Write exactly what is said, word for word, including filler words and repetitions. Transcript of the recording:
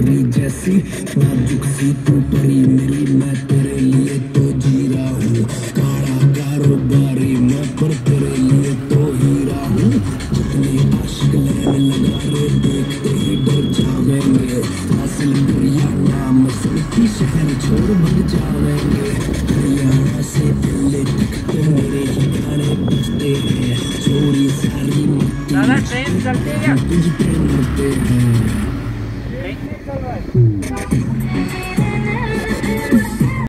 परी जैसी नाजुक सी तू परी मेरी, मैं तेरे लिए तो जी रहा हूँ। काला कारोबारी मैं पर तेरे लिए तो हीरा हूँ। जितने आशिक लैन लगा रे देखते ही डर जावेंगे। हासिल दरिया नाम सुनती शहर छोड़ भाग जावेंगे। हरियाणा से दिल्ली तक तो मेरे ही गाने बजते हैं। चोरी सारी मस्ती तुझ पे मरते हैं।